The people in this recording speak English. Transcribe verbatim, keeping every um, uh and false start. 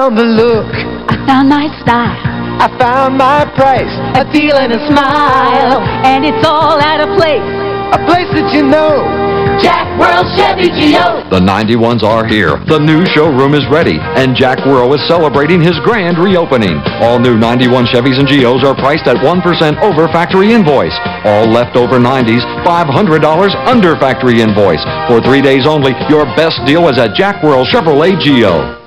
found the look, I found my style, I found my price, a feel and a smile, and it's all at a place, a place that you know, Jack Whorl Chevy Geo. The ninety-ones are here. The new showroom is ready, and Jack Whorl is celebrating his grand reopening. All new ninety-one Chevys and Geos are priced at one percent over factory invoice. All leftover nineties, five hundred dollars under factory invoice. For three days only, your best deal is at Jack Whorl Chevrolet Geo.